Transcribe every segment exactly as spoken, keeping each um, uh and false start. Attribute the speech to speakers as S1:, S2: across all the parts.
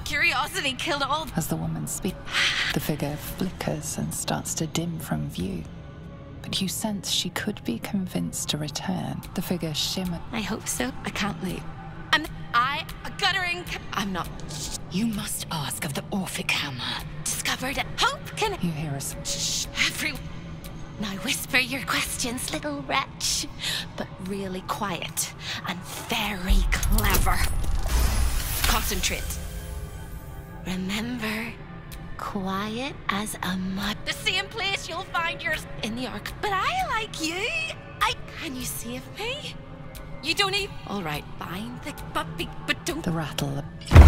S1: Curiosity killed all.
S2: As the woman speaks, the figure flickers and starts to dim from view. But you sense she could be convinced to return. The figure shimmers.
S1: I hope so. I can't leave. I'm I a guttering. I'm not.
S3: You must ask of the Orphic Hammer.
S1: Discovered a hope can.
S2: You hear us.
S1: Shh, everyone. Now whisper your questions, little wretch. But really quiet and very clever. Concentrate. Remember, quiet as a mud. The same place you'll find yours in the Ark. But I like you. I can you save me? You don't even. All right, find the puppy, but don't.
S2: The rattle.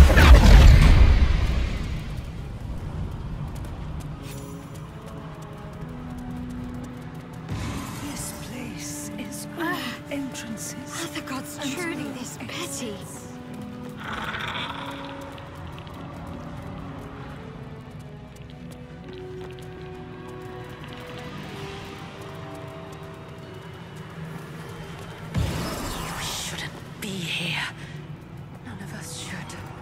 S4: This place is all entrances.
S1: Oh, the gods truly this petty.
S4: Be here. None of us should.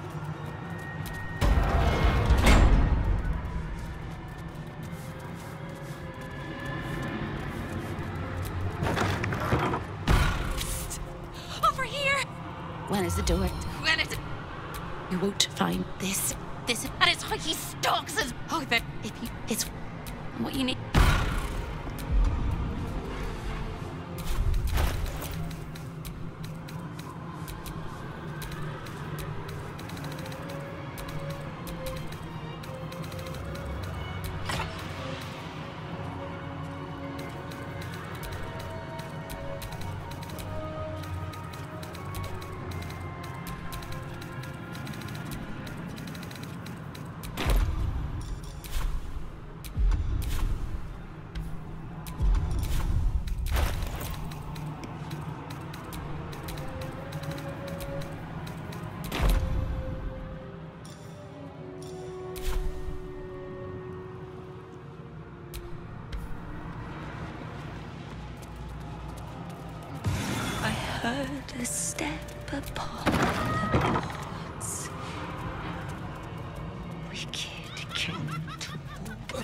S1: Over here! When is the door? When is it? You won't find this. This and it's how he stalks us. Oh, that if you it's what you need.
S4: Heard a step upon the boards. Wicked king toward.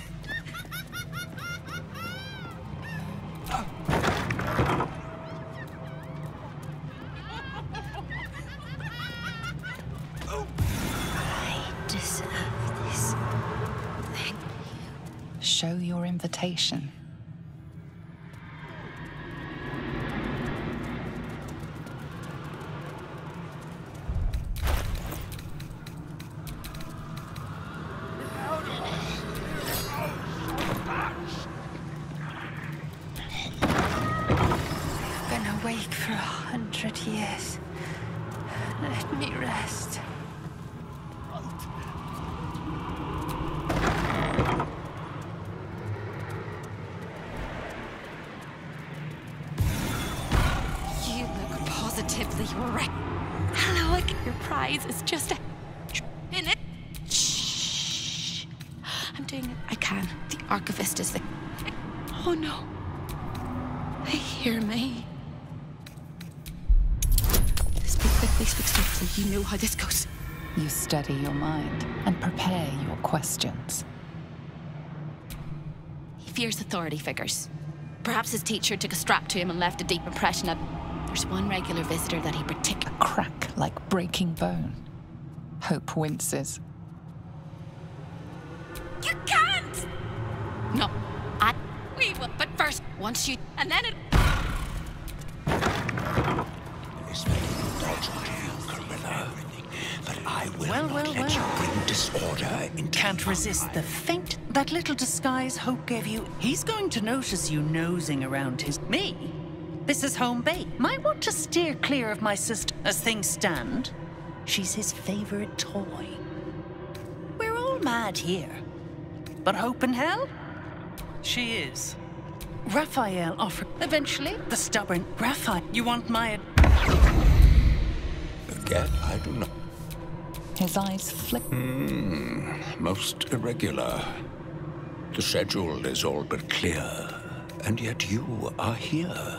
S4: I deserve this. Thank you.
S2: Show your invitation.
S4: Awake for a hundred years. Let me rest.
S1: You look positively wrecked. Hello, your prize is just a in it. Shh. I'm doing it. I can. The archivist is the. Oh no. They hear me. Quickly, speak softly. You know how this goes.
S2: You steady your mind and prepare your questions.
S1: He fears authority figures. Perhaps his teacher took a strap to him and left a deep impression of... There's one regular visitor that he particularly...
S2: A crack like breaking bone. Hope winces.
S1: You can't! No, I... We will, but first, once you... And then it...
S5: But I will
S6: well,
S5: not
S6: well,
S5: let
S6: well.
S5: you bring disorder into
S6: Can't resist the feint that little disguise Hope gave you. He's going to notice you nosing around his... Me? This is home base. Might want to steer clear of my sister. As things stand, she's his favorite toy. We're all mad here. But Hope in hell? She is. Raphael offered... Eventually, the stubborn Raphael. You want my...
S5: Again, I do not.
S2: His eyes flick.
S5: Hmm, most irregular. The schedule is all but clear, and yet you are here.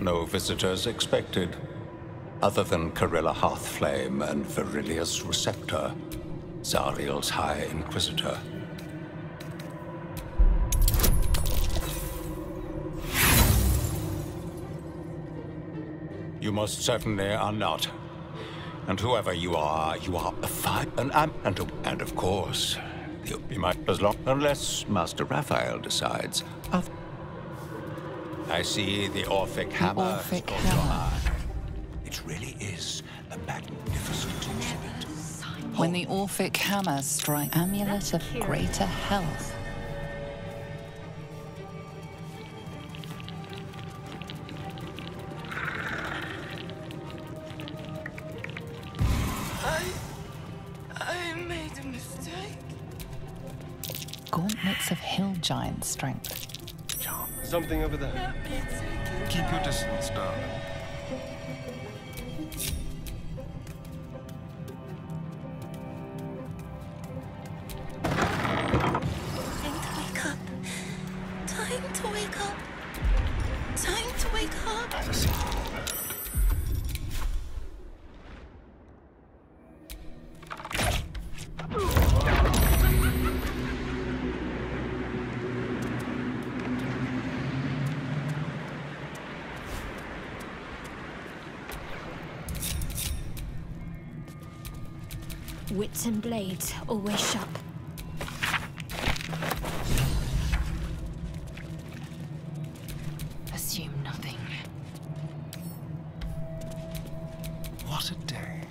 S5: No visitors expected, other than Carilla Hearthflame and Verilius Receptor, Zariel's High Inquisitor. You most certainly are not. And whoever you are, you are a fine and am and, and of course, you'll be my as long unless Master Raphael decides. Of I see the Orphic Hammer.
S2: Orphic Hammer.
S5: It really is a magnificent instrument.
S2: When the Orphic Hammer strikes, amulet of greater health. Gauntlets of hill giant strength.
S7: Something over there. Keep your distance, darling.
S1: Time to wake up. Time to wake up. Time to wake up.
S7: Have a seat.
S8: Wits and blades, always sharp.
S3: Assume nothing.
S7: What a day.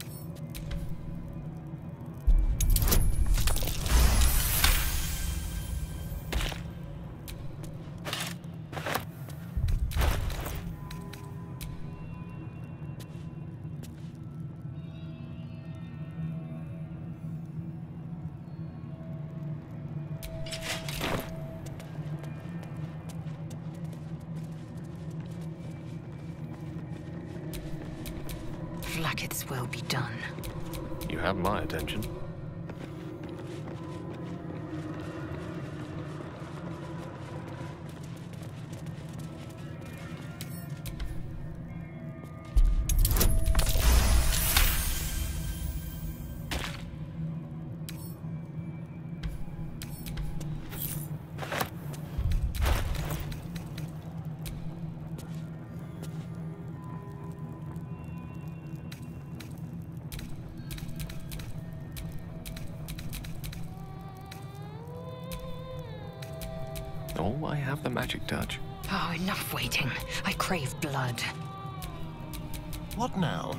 S3: Flackett's will be done.
S7: You have my attention. Oh, I have the magic touch.
S3: Oh, enough waiting. I crave blood.
S7: What now?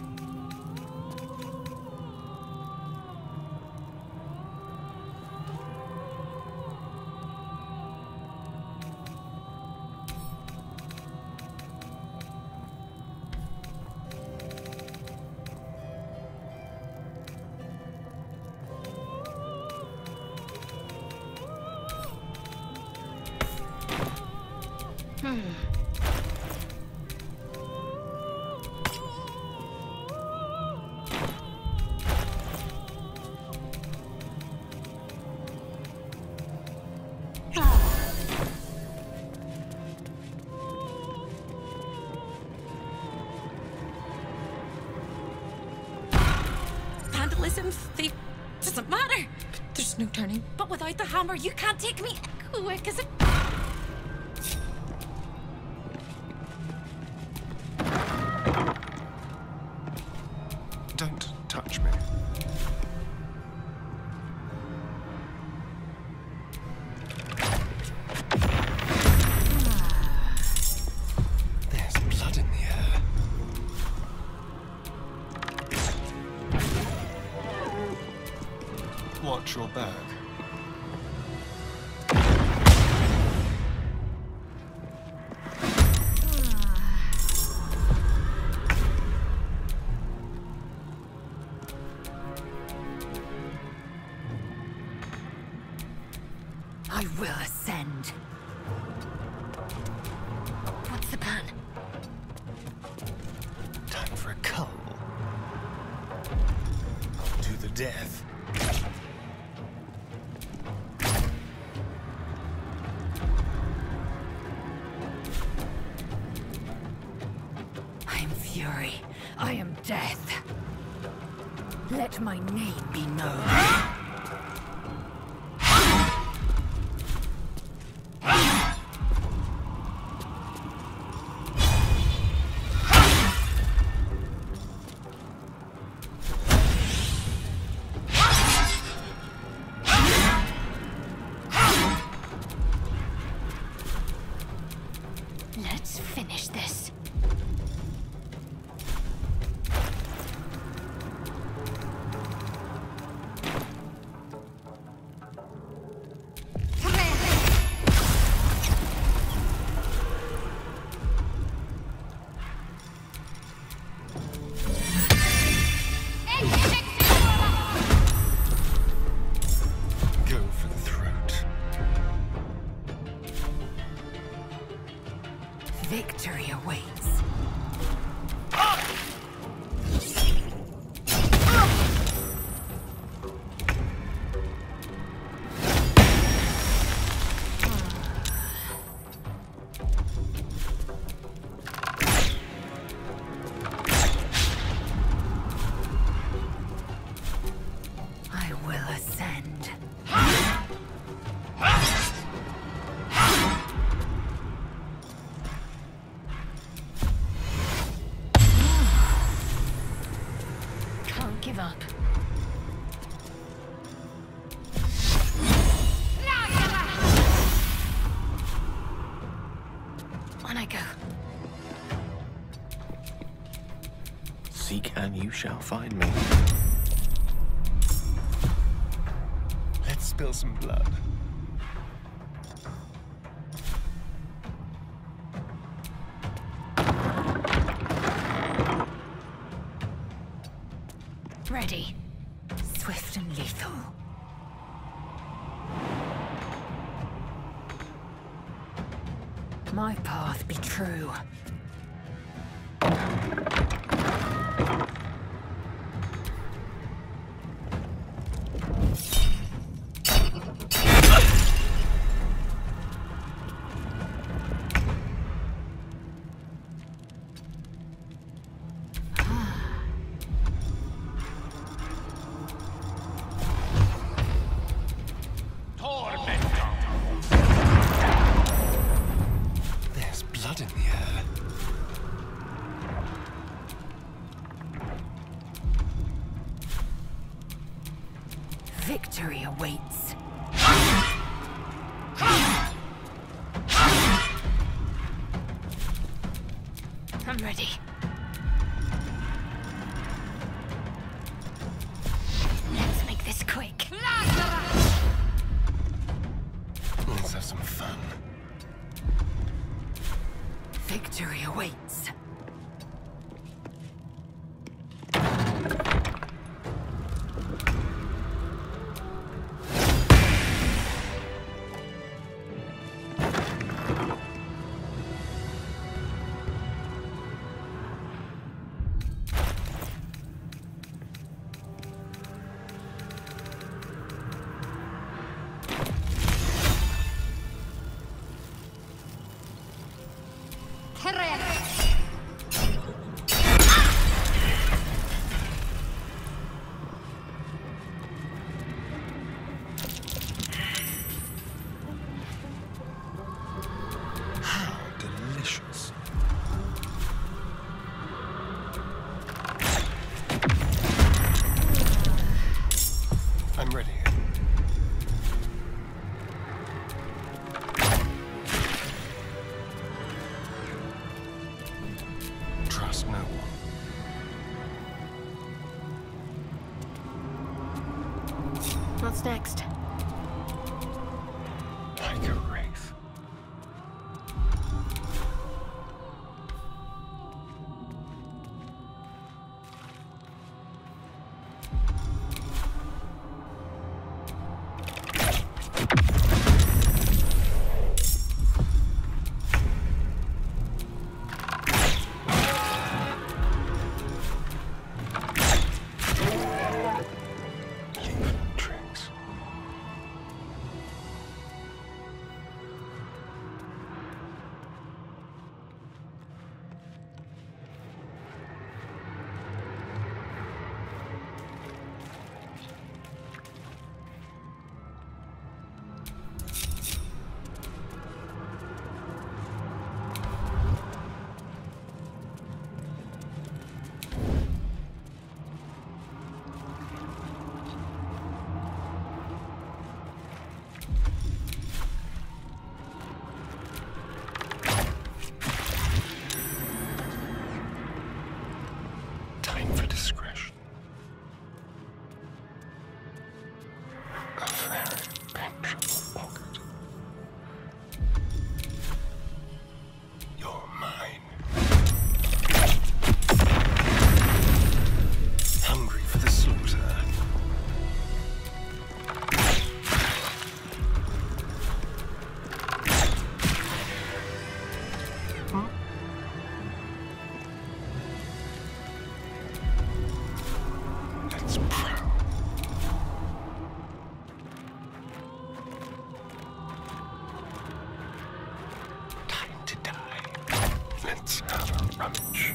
S1: Vandalism, thief, doesn't matter. There's no turning. But without the hammer, you can't take me quick as a...
S7: Don't touch me. There's blood in the air. Watch your back.
S3: I will ascend. What's the plan?
S7: Time for a cull. To the death.
S3: victory. I am death. Let my name be known.
S8: Let's finish this.
S7: Go for the throat.
S3: Victory awaits. I will ascend.
S8: Can't give up. On I go.
S7: Seek and you shall find me. Let's spill some blood.
S8: Ready.
S3: Swift and lethal. My path be true.
S7: There's blood in the air.
S3: Victory awaits.
S8: I'm ready. Let's make this quick.
S7: Let's have some fun.
S3: Victory awaits.
S7: How delicious. I'm ready. Trust no one.
S8: What's next?
S7: Like a wraith. Leave tricks. Let's have a rummage.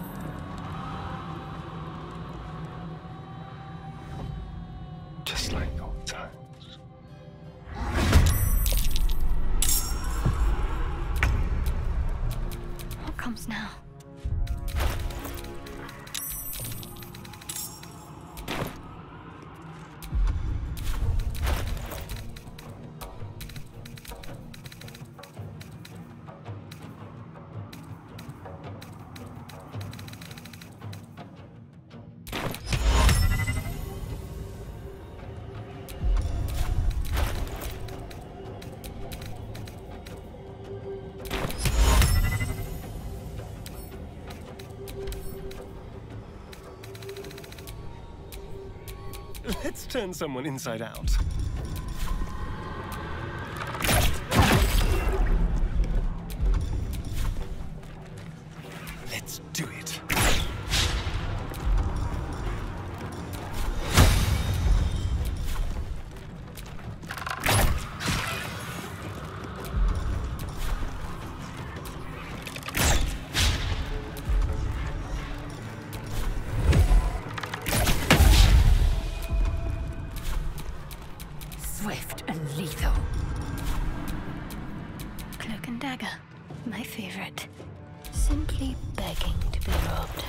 S7: Just like old times.
S8: What comes now?
S7: Let's turn someone inside out. Let's do it.
S3: Swift and lethal.
S8: Cloak and dagger. My favorite. Simply begging to be robbed.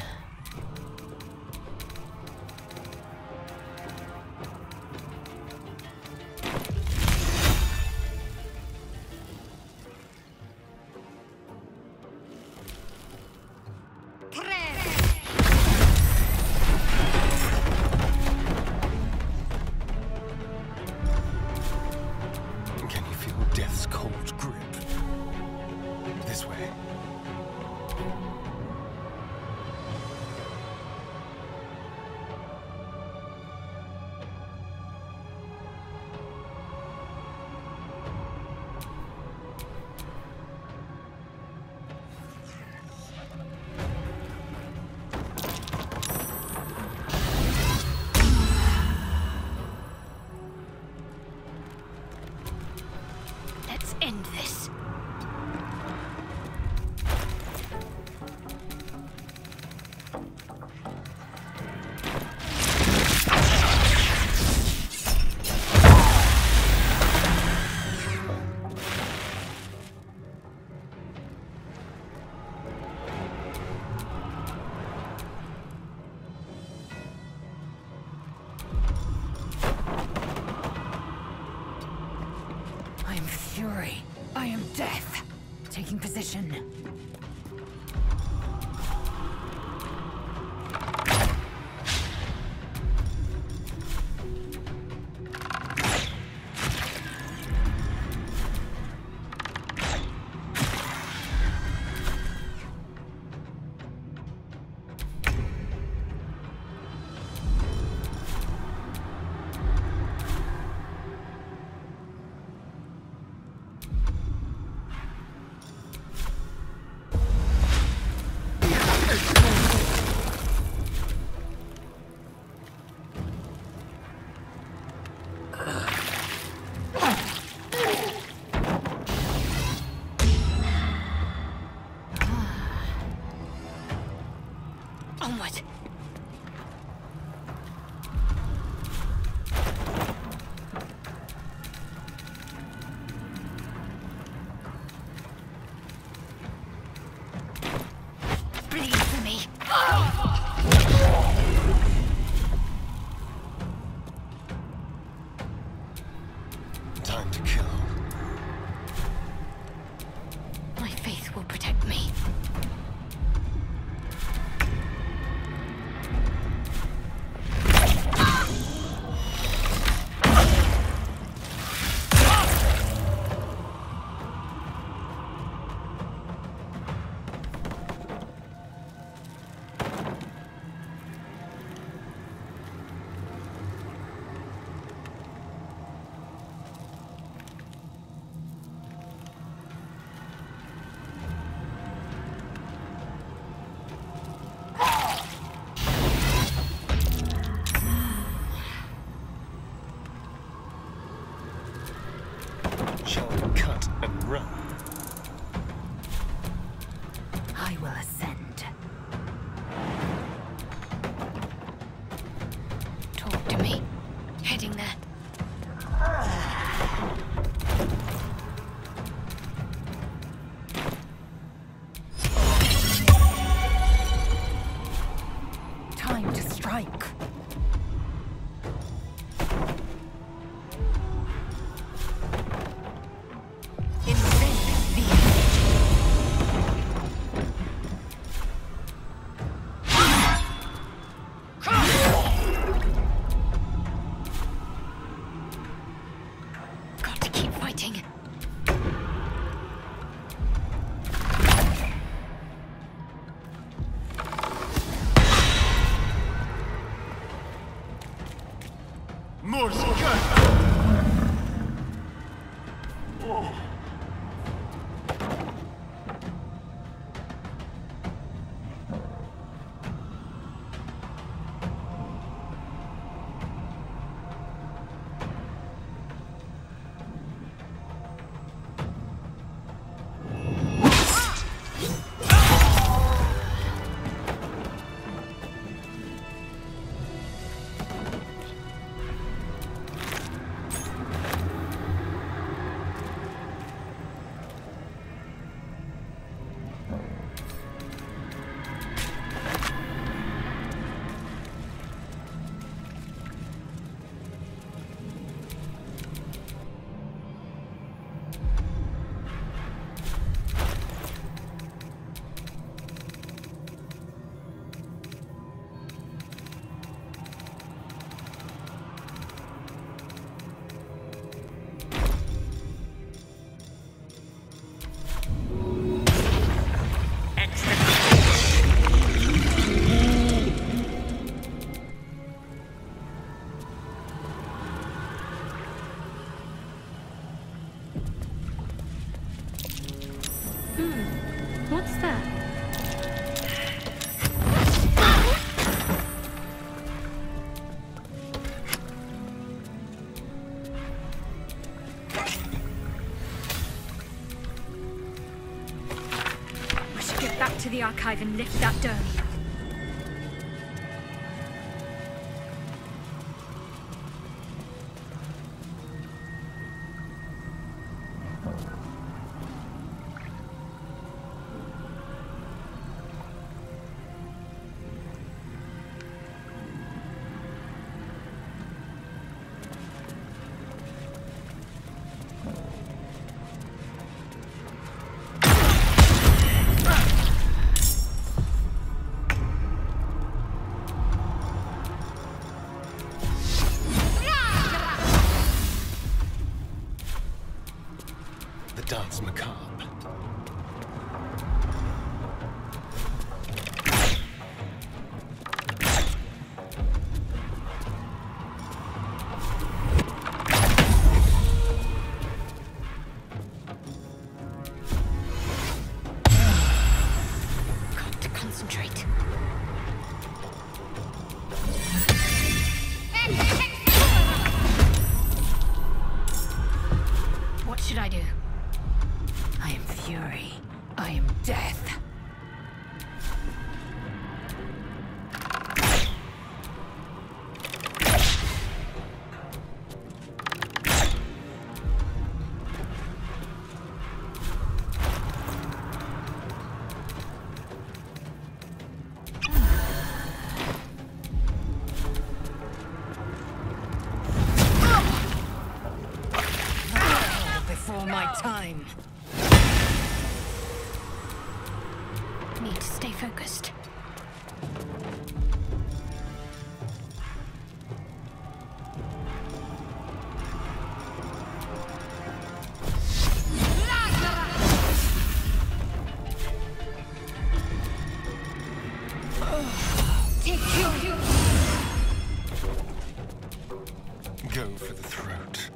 S7: Can you feel death's cold grip? This way.
S8: Let's end this.
S3: I am fury. I am death. Taking position.
S8: Onward. Bleed for me.
S7: Time to kill.
S8: My faith will protect me.
S7: Shall we cut and run?
S3: I will
S8: fighting. What's that?
S3: We should get back to the archive and lift that dome.
S7: Dance macabre.
S8: Got to concentrate. What should I do? I am fury. I am death. Before my time. Need to stay focused.
S7: Go for the throat.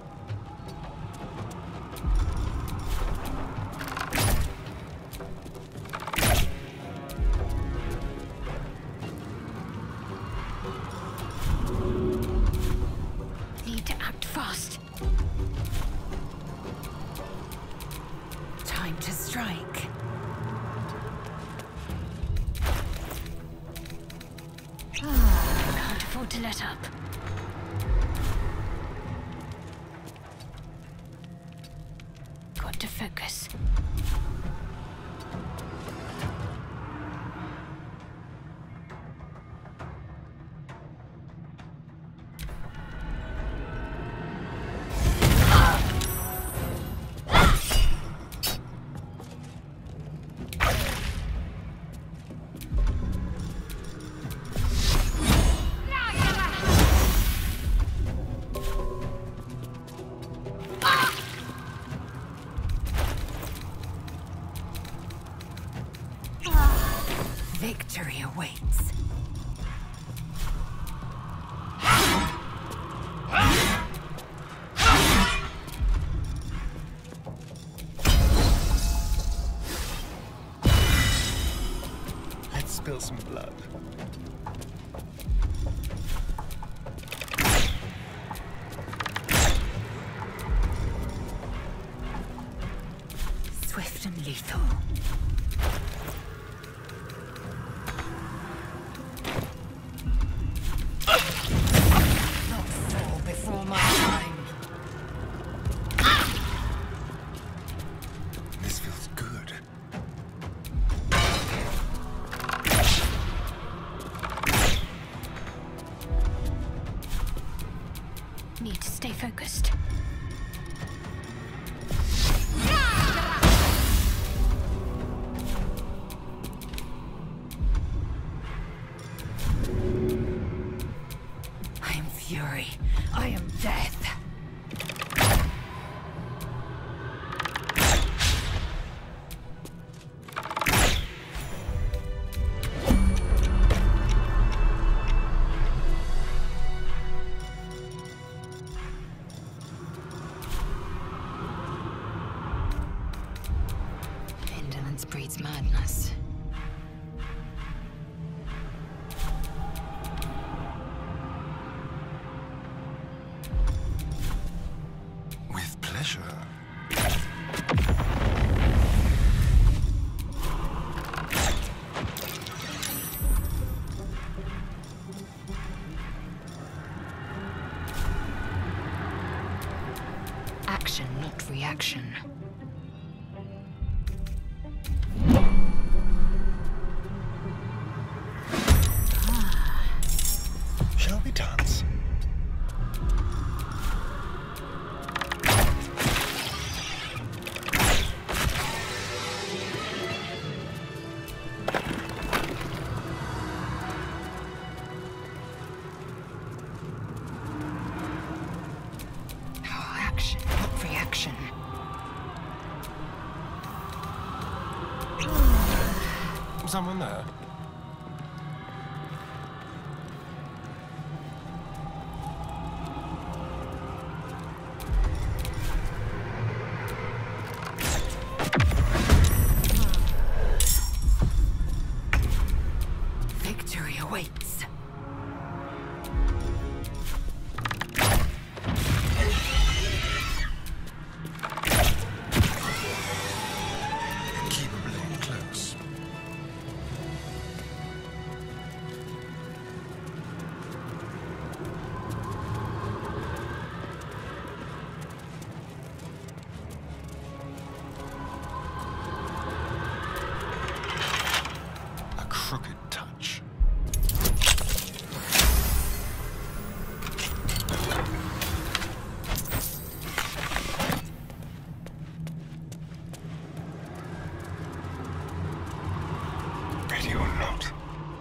S8: Need to act fast. Time to strike. Ah, can't afford to let up. Got to focus.
S3: Victory awaits.
S7: Let's spill some blood.
S3: Swift and lethal. Not fall before my time.
S7: This feels good.
S8: Need to stay focused.
S3: I am fury. I am death.
S1: Indolence breeds madness.
S7: With pleasure.
S1: Action, not reaction.
S7: Shall we dance?
S1: Oh, action, not reaction.
S7: Someone there?
S3: Victory awaits.
S7: Keep a blade close. A crooked touch. Ready or not?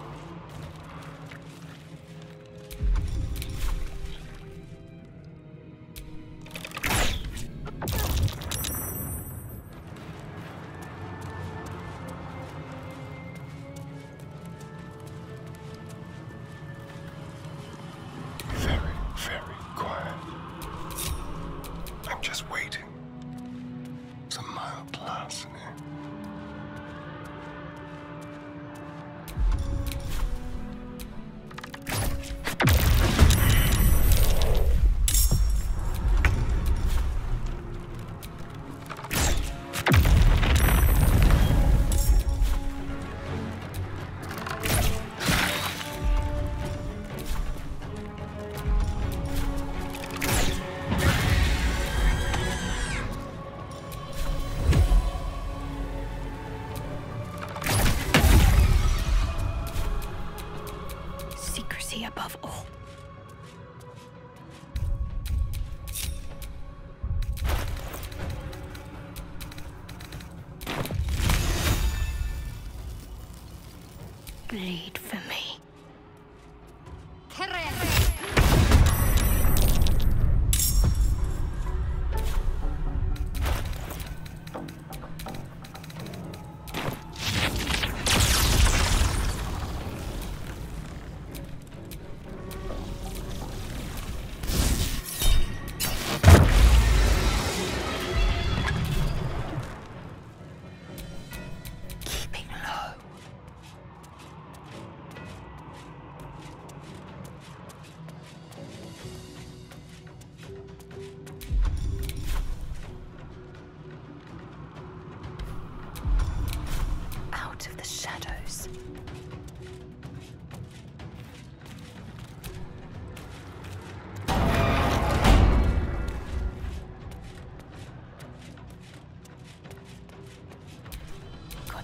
S7: Very, very quiet. I'm just waiting. Some mild larceny.
S8: Secrecy above all. Bleed for me.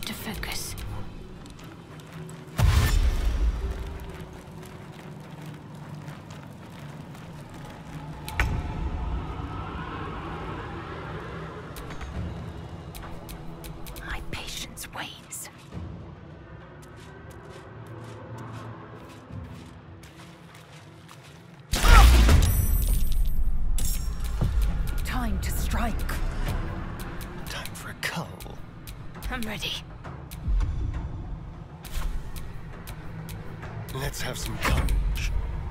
S8: to focus. My patience wanes.
S3: Time to strike.
S7: Time for a cull.
S8: I'm ready.
S7: Let's have some courage.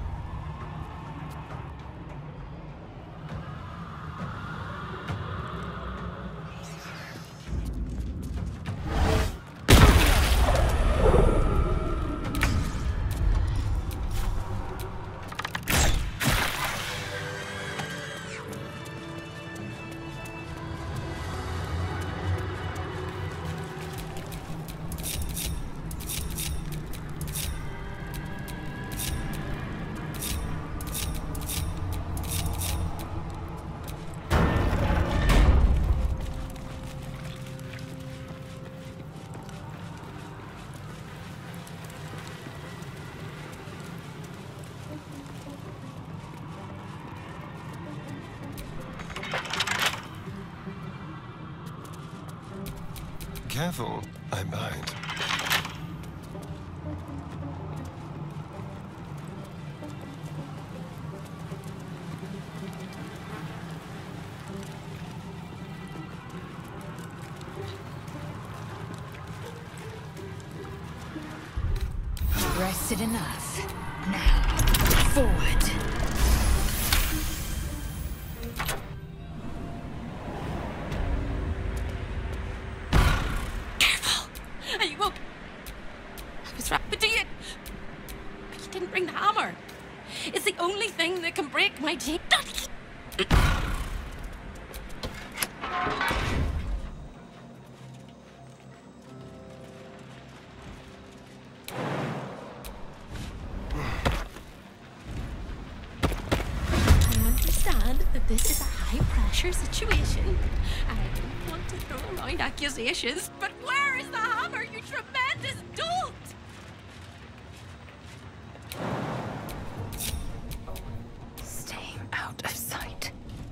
S7: Careful, I bite.
S3: Rested enough. Now, forward.
S1: I won't. I was rapid to you. But you didn't bring the hammer. It's the only thing that can break my teeth. I understand that this is a high-pressure situation. I don't want to throw around accusations, but where is the hammer, you tremendous dolt?
S3: Staying out of sight.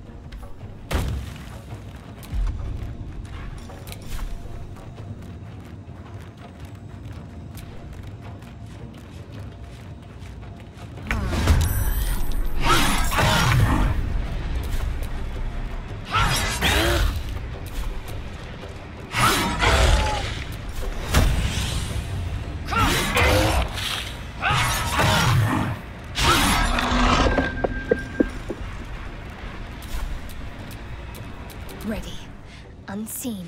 S8: Ready. Unseen.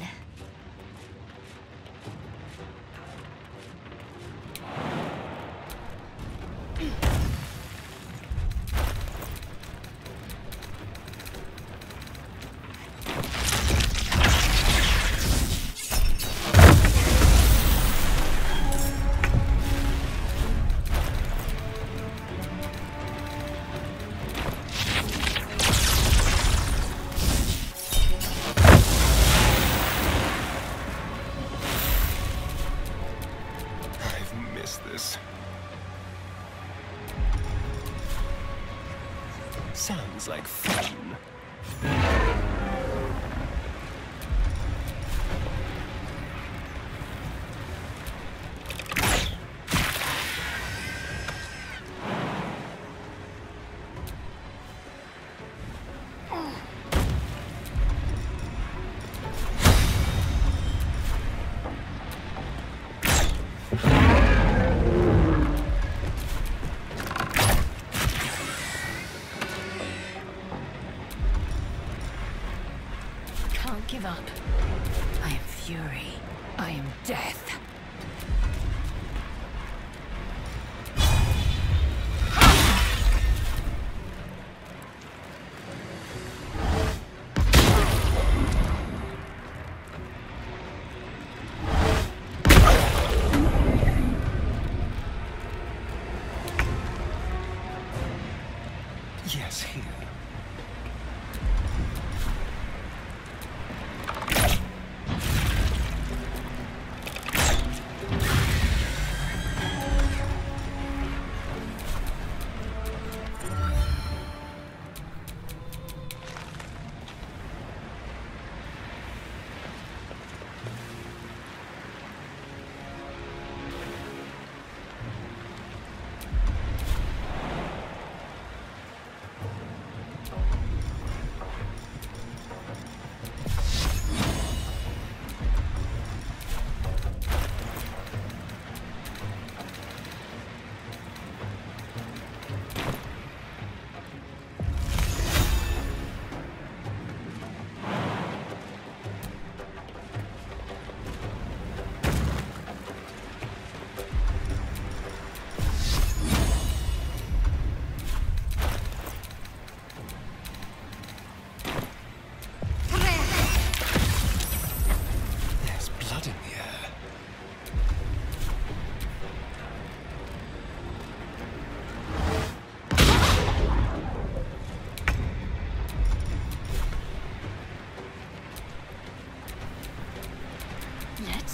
S7: This sounds like fun.
S3: Can't give up. I am fury. I am death.
S7: Yes, here.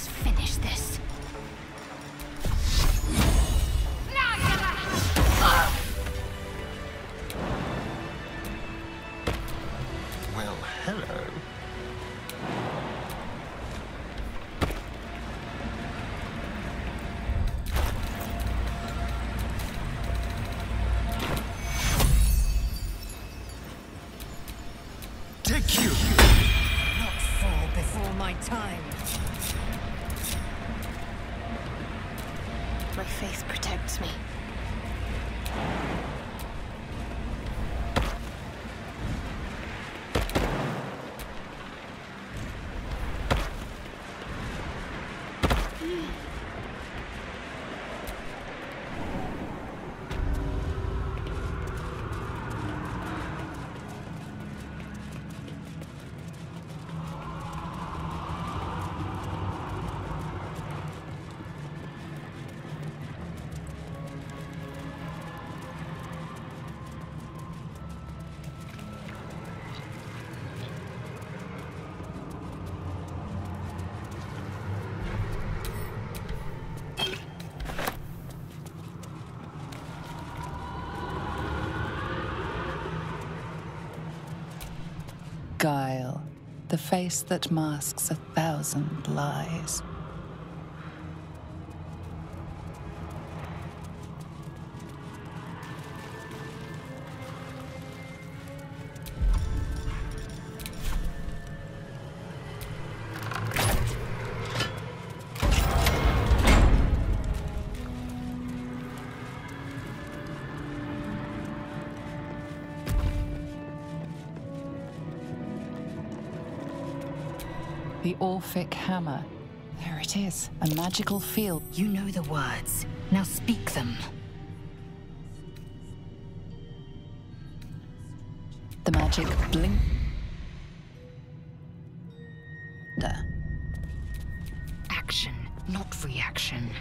S8: Let's finish this.
S7: Well, hello. Take you!
S3: Not fall before my time.
S8: My faith protects me.
S2: Guile, the face that masks a thousand lies. The Orphic Hammer. There it is, a magical field.
S3: You know the words. Now speak them.
S2: The magic blink. There.
S3: Action, not reaction.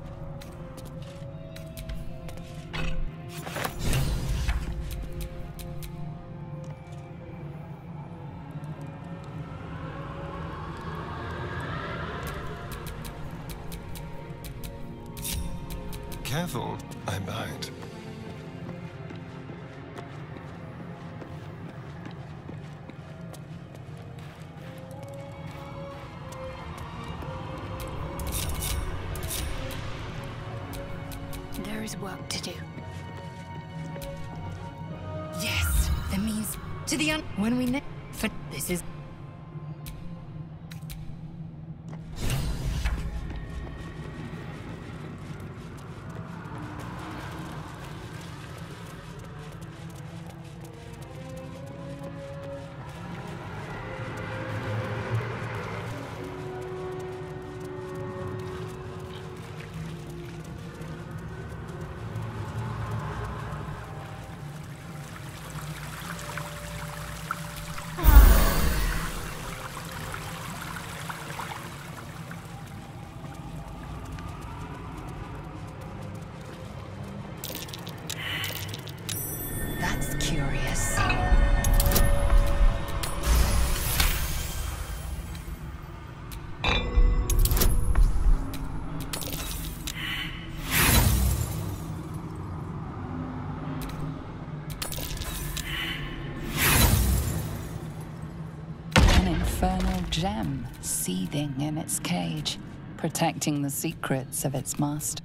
S7: Careful, I might.
S8: There is work to do.
S3: Yes, that means to the un- when we ne- for this is. That's curious.
S2: An infernal gem seething in its cage, protecting the secrets of its master.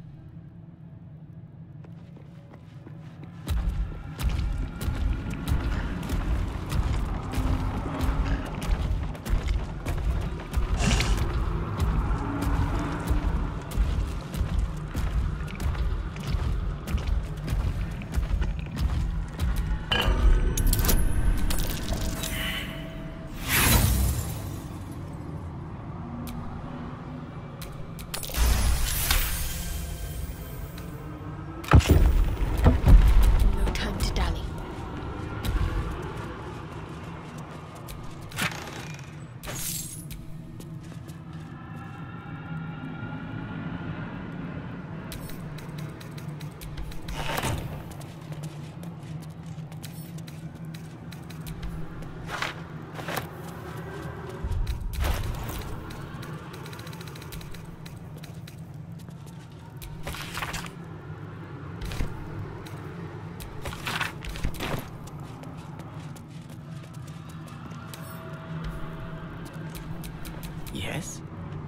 S6: Yes?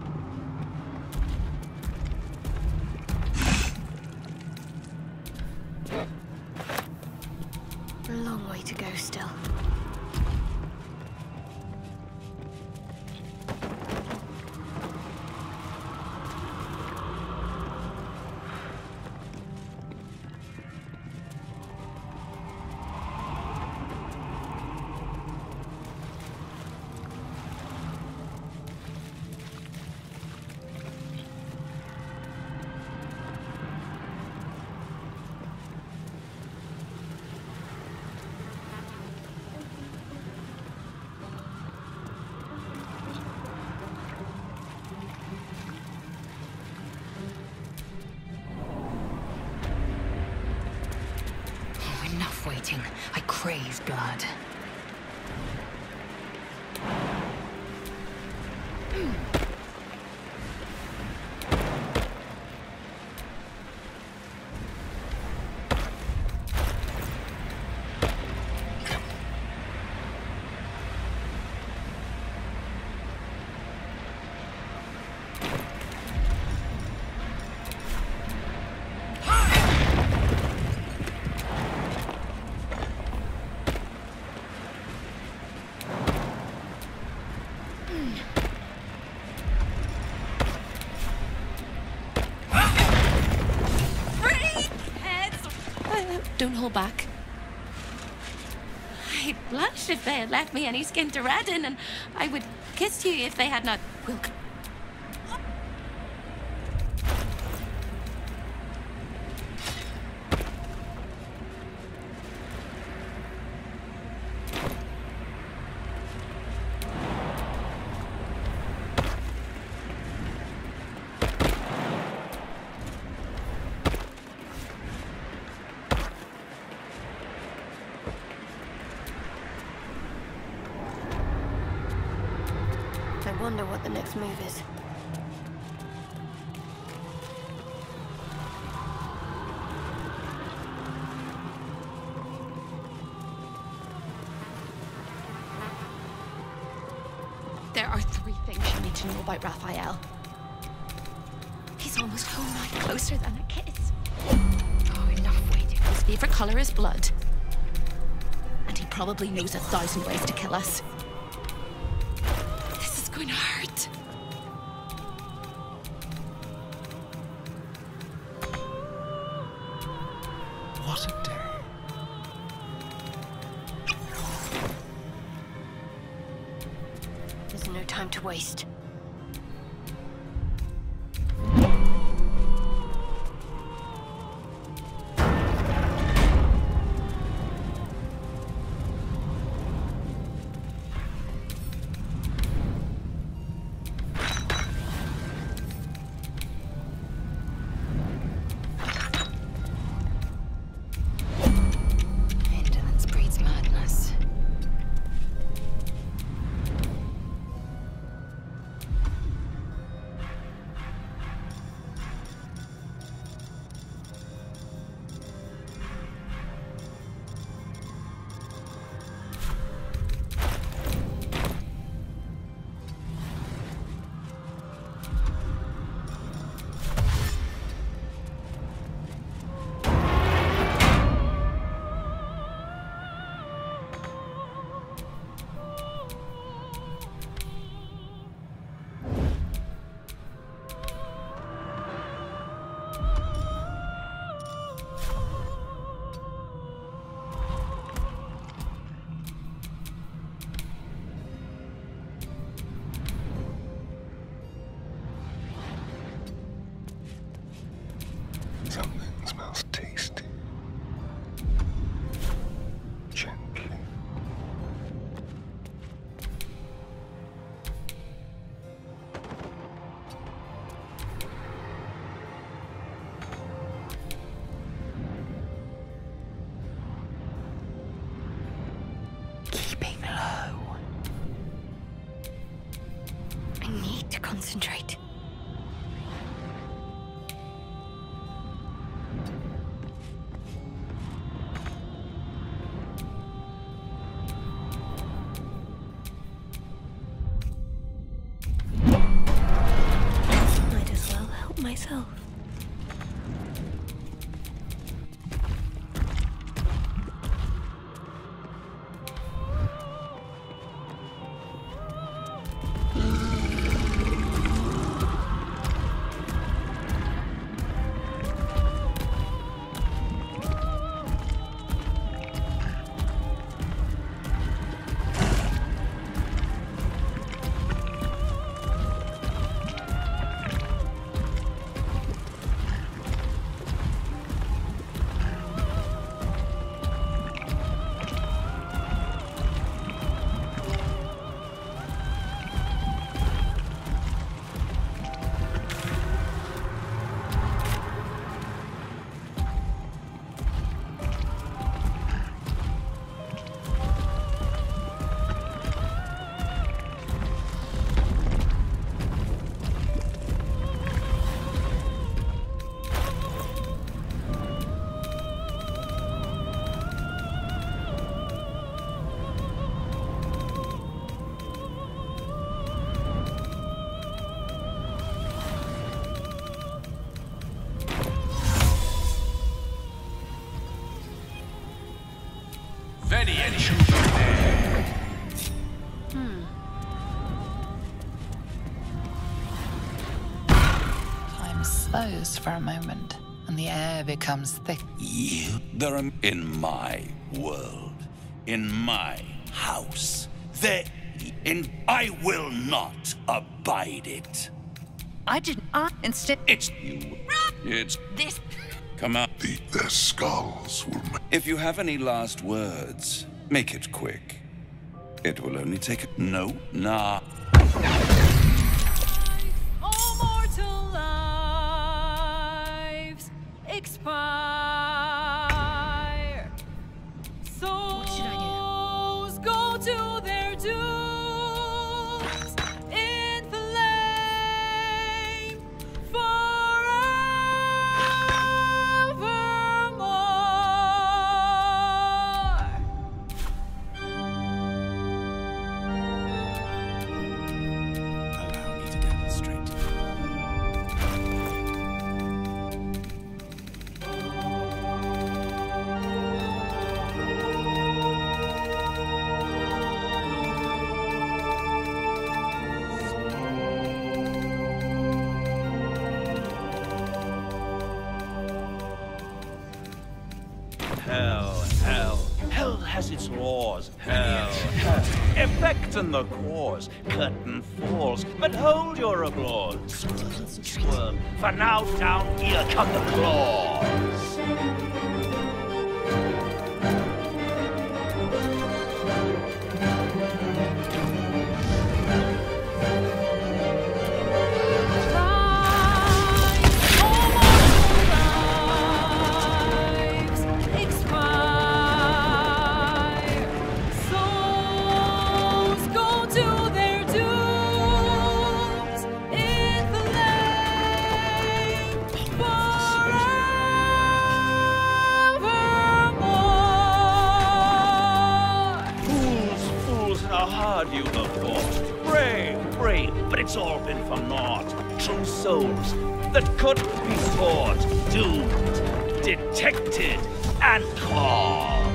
S8: A long way to go still.
S3: Enough waiting. I crave blood.
S1: Don't hold back. I'd blush if they had left me any skin to redden, and I would kiss you if they had not. Wilk.
S8: I wonder what the next move is.
S1: There are three things you need to know about Raphael. He's almost home now, closer than a kiss. Oh, enough waiting. His favorite color is blood. And he probably knows a thousand ways to kill us. This is going to hurt.
S5: What a day.
S8: There's no time to waste.
S2: Indolence breeds madness.
S7: Something smells tasty. Gently.
S2: Keeping low.
S8: I need to concentrate. myself.
S1: Hmm.
S2: Time slows for a moment, and the air becomes thick.
S9: You, there are in my world, in my house. There, in I will not abide it.
S6: I didn't. I instead.
S9: It's you. It's
S1: This.
S9: come out.
S10: The, their skulls will.
S9: If you have any last words, make it quick. It will only take no, nah.
S3: All mortal lives expire. Souls
S1: should I
S3: go to their dooms in flame forevermore.
S9: Allow me to demonstrate.
S11: Hell, hell, hell has its laws. Hell, hell, effect and the cause. Curtain falls, but hold your applause. Swirl, swirl, for now down here come the claws. You have fought. Brave, brave, but it's all been for naught. True souls that could be sought, doomed, detected, and caught.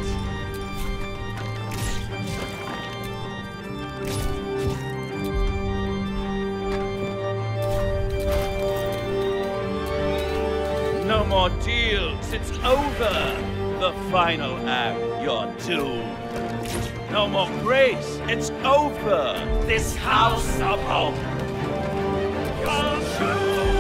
S11: No more deals, it's over. The final act, you're doomed. No more grace, it's over. This house of hope. You're doomed.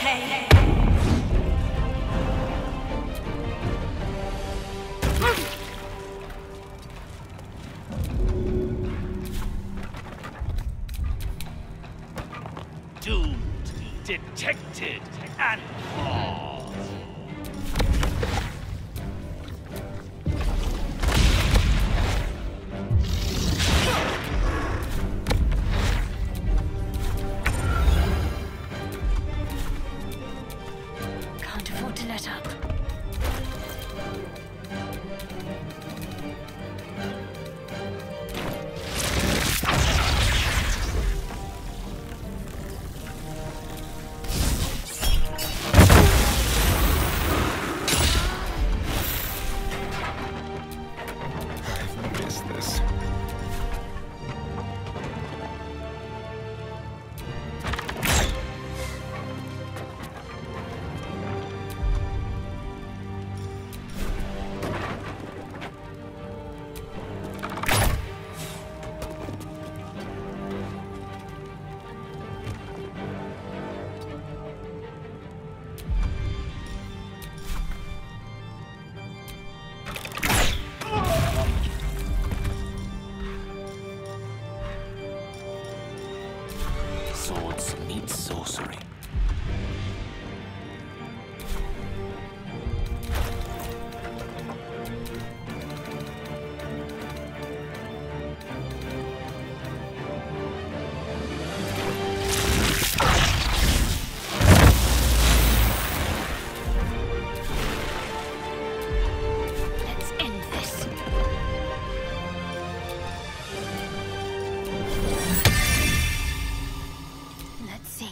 S11: Doomed, detected, and paused.
S8: Can't afford to let up.
S12: Swords meet sorcery.
S8: Let's end this. Let's see.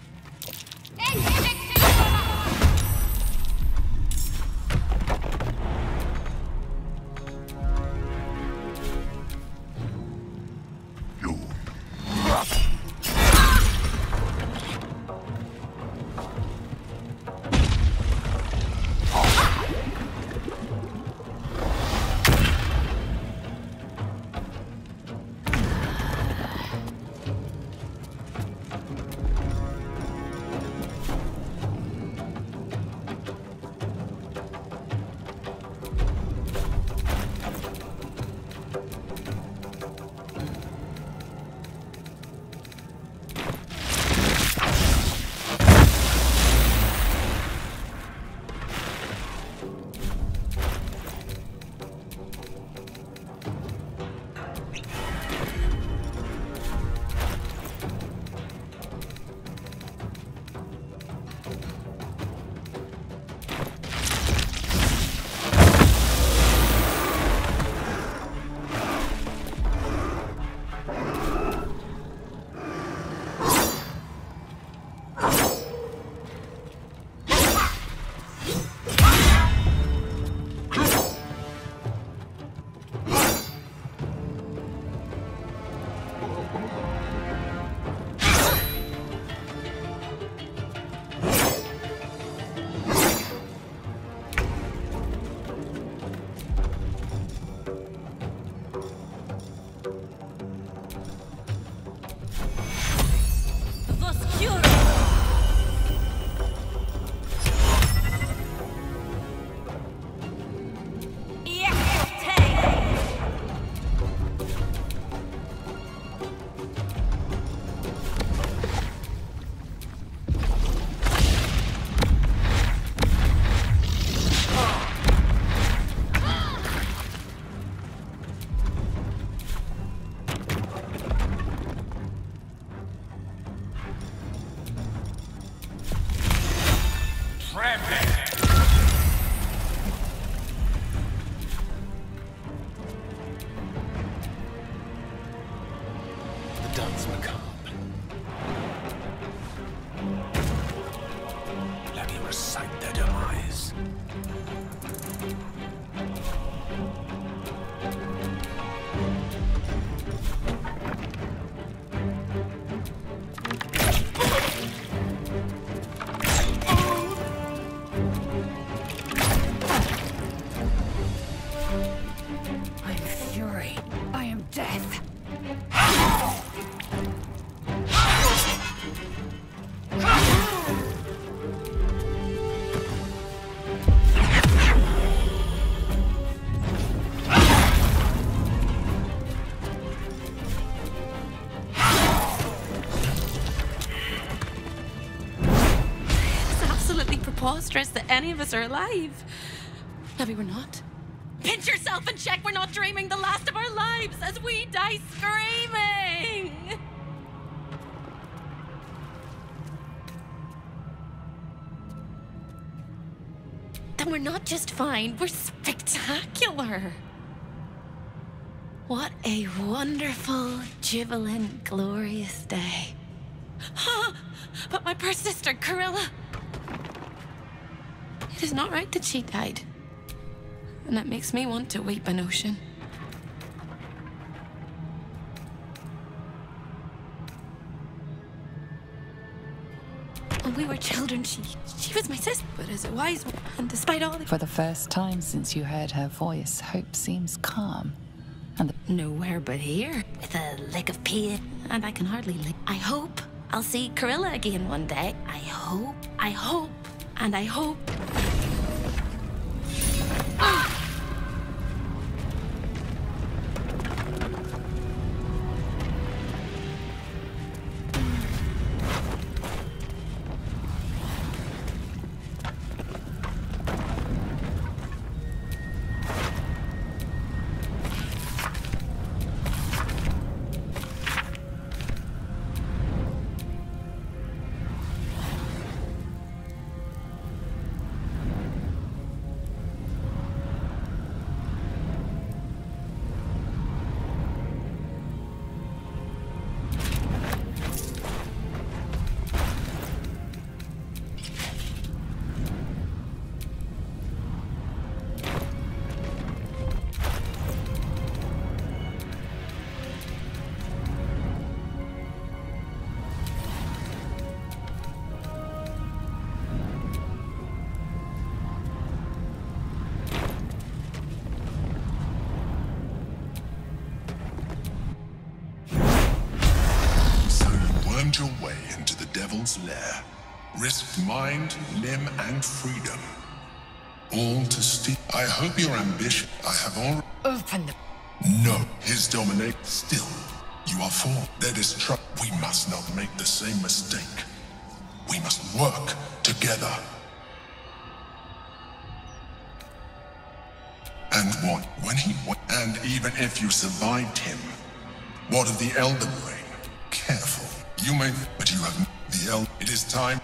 S12: Dance macabre. Let me recite their demise.
S3: I am fury. I am death.
S1: preposterous that any of us are alive. Maybe we're not. Pinch yourself and check we're not dreaming the last of our lives as we die screaming! Then we're not just fine, we're spectacular! What a wonderful, jubilant, glorious day. But my poor sister, Corilla. It is not right that she died. And that makes me want to weep an ocean. When we were children, she she was my sister, but as a wise one, and despite all the...
S2: For the first time since you heard her voice, Hope seems calm. And the...
S1: Nowhere but here, with a lick of pee, and I can hardly lick. I hope I'll see Corilla again one day. I hope, I hope, and I hope... Ah!
S10: Your way into the Devil's Lair, risked mind, limb, and freedom, all to steal. I hope your ambition. I have already.
S3: Open the.
S10: No, his dominate. Still, you are for. There is trouble. We must not make the same mistake. We must work together. And what? When he. And even if you survived him, what of the Elden Ring? Careful. You may, but you have the El. It is time.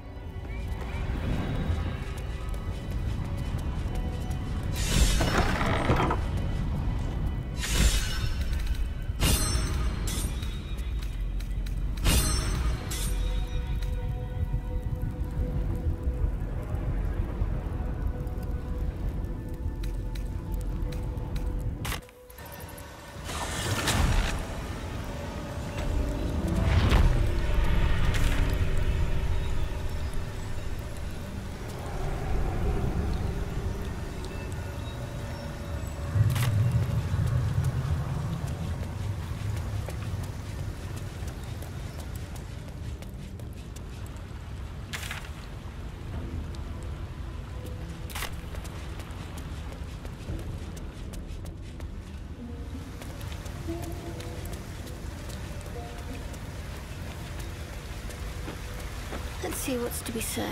S8: Let's see what's to be said.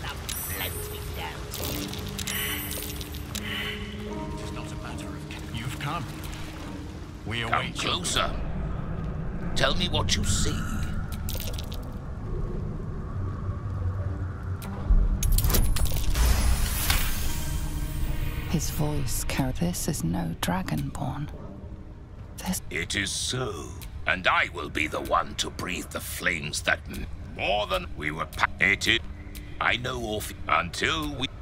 S13: Let me down.
S12: It is not a matter of... You've come. We
S13: Come
S12: await you.
S13: closer. Tell me what you see.
S2: His voice carried. This is no Dragonborn. This.
S13: It is so. And I will be the one to breathe the flames that m- more than we were pa- It is. I know Orphe until we.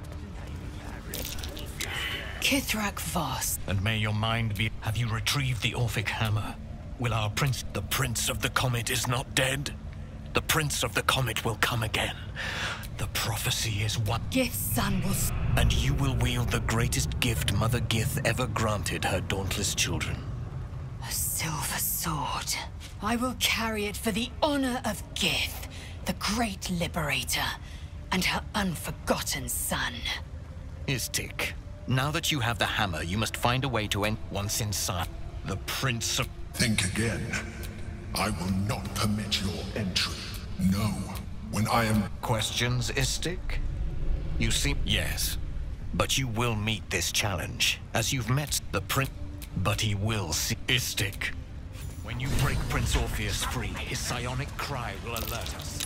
S3: Kithrak Voss.
S12: And may your mind be... Have you retrieved the Orphic hammer? Will our prince... The prince of the comet is not dead. The prince of the comet will come again. The prophecy is one...
S3: Gith's son will...
S12: And you will wield the greatest gift Mother Gith ever granted her dauntless children.
S3: A silver sword. I will carry it for the honor of Gith, the great liberator, and her unforgotten son.
S12: Istik, now that you have the hammer, you must find a way to end once inside. The Prince of...
S10: Think again. I will not permit your entry. No. When I am...
S12: Questions, Istik? You seem... Yes. But you will meet this challenge, as you've met the Prince... But he will see... Istik. When you break Prince Orpheus free, his psionic cry will alert us.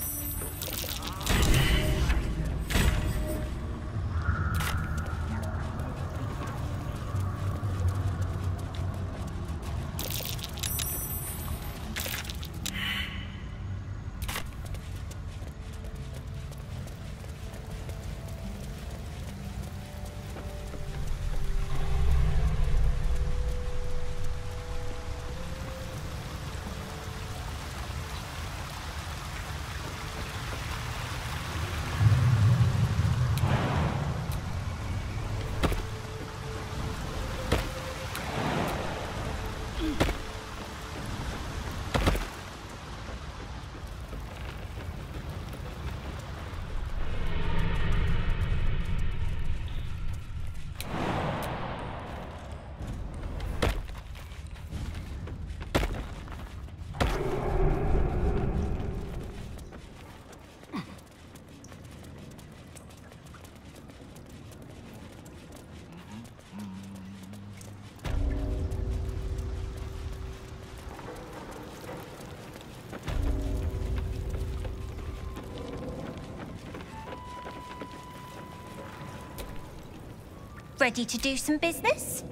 S14: Ready to do some business?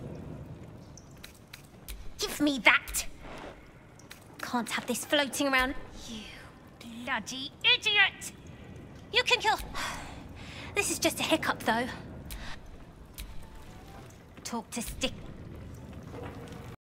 S14: Give me that! Can't have this floating around. You bloody idiot! You can kill... This is just a hiccup, though. Talk to Stick...